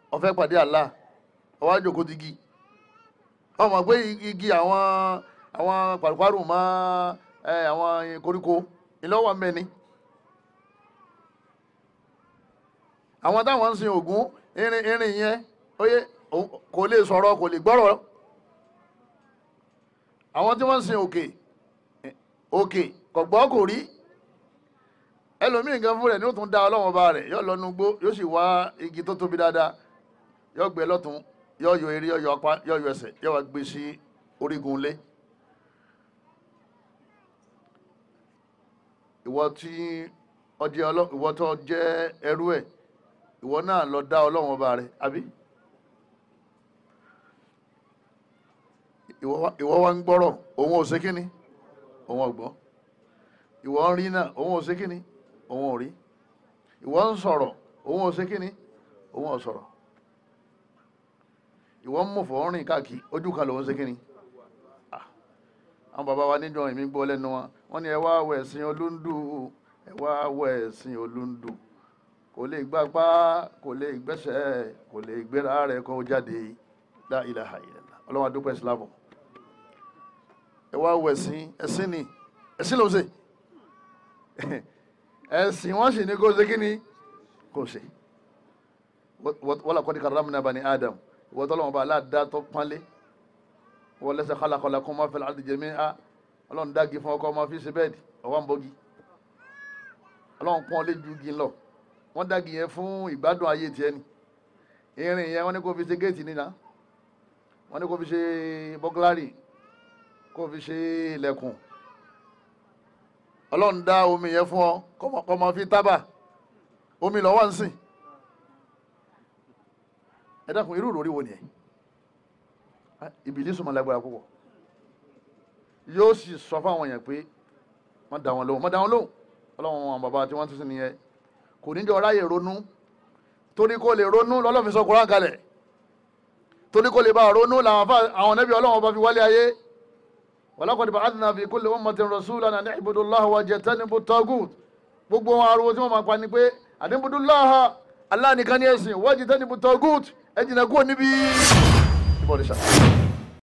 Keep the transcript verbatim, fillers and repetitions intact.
ó fẹ́ pàdé Allah ó wá jókòó tigi ó mọ̀ pé igi àwọn àwọn pàrùpàrù mọ́ ẹ àwọn koríko ìlọ́wọ́ mẹ́ni àwọn táwọn ń sin Ògún irin irin yẹn óyé kò lè sọ̀rọ̀ kò lè gbọ́rọ̀ àwọn tí wọ́n ń sin òkè òkè kò gbọ́ kò rí ẹlòmíì gan fún rẹ̀ ní ó tún dá Ọlọ́run ọba rẹ̀ yóò lọ́nu gbó yóò sì wá igi tó tóbi dáadáa yóò gbé lọ́tún yóò yọ eré yóò yọ apá yóò yọ ẹsẹ̀ yóò wá gbé sí orígun ilé. ìwọ tí ọjẹ ọlọ ìwọ tó jẹ́ ẹrú ẹ̀ ìwọ náà lọ dá Ọlọ́run ọba rẹ̀ àbí ìwọ wa ń gbọ́rọ̀ òun ò ṣe kíni òun ò gbọ́ ìwọ ń rí náà òun ò ṣe kíni òun ò rí ìwọ ń sọ̀rọ̀ òun ò ṣe kíni òun ò sọ̀rọ̀ ìwọ ń mọ̀fọ́ rìn káàkiri ojú kan lòun ṣe kíni àwọn bàbá wa níjọ ìmí gbọ́ lẹ́nu wọn wọ́n ní ẹ wá wọ ẹ̀sìn olúndù ẹ wá wọ ẹ̀sìn olúndù kò lè gbapá kò lè gbẹ́sẹ̀ kò lè gbéra rẹ̀ kó jáde la ilaha illallah ọlọ́wọ́n adúpẹ́ ìsìlámù ẹ wá wọ ẹ̀sìn ẹ̀sìn ni ẹ̀sìn ló ń ṣe ẹ̀sìn wọ́n sì ní kó ṣe kí ni kó ṣe wala qad karramna bani Adam ìwọ tọ́lọ́wọ́n bá aláàdá tó pánlé wọ́n lẹ́sẹ̀ khalaqalakum ma fil ardi jami'a ọlọ́run dági fún ọkọ̀ ọmọ fi ṣe bẹ́ẹ̀dì ọwọ́ ń bọ́gi ọlọ́run pọ́n lé ju igi lọ wọ́n dági yẹn fún ìgbádùn ayé tiẹ̀ ni irin yẹn wọ́n ní kó fi ṣe géètì nínà wọ́n ní kó fi ṣe bọ́gláàrì kó fi ṣe ilẹ̀kùn ọlọ́run dá omi yẹn fún ọ kó máa fi tábà omi lọ́wọ́ ń sìn ẹ dákun irú ìròrí wo nìyẹn Ìbílísì máa lágbára púpọ̀ yóò sì sọ fáwọn èèyàn pé má dá wọn lóhùn má dá wọn lóhùn ọlọ́run àwọn bàbá tí wọ́n tún sí nìyẹn kò ní jọ ráyè ronú torí kó lè ronú lọ́lọ́fin sọ Kùránì kalẹ̀ torí kó lè bá ronú làwọn àwọn nẹ́bí ọlọ́run bá fi wálé ayé walaqad ba'athna fi kulli ummatin rasulan an i'budu Allaha wajtanibu at-taghut gbogbo wọn ariwo tí wọ́n máa pa ni pé an i'budu Allaha Allah nìkan ní ẹ̀sìn wajtanibu at-taghut ẹ jìnnà kúrò níbi ìbọ̀dìṣà.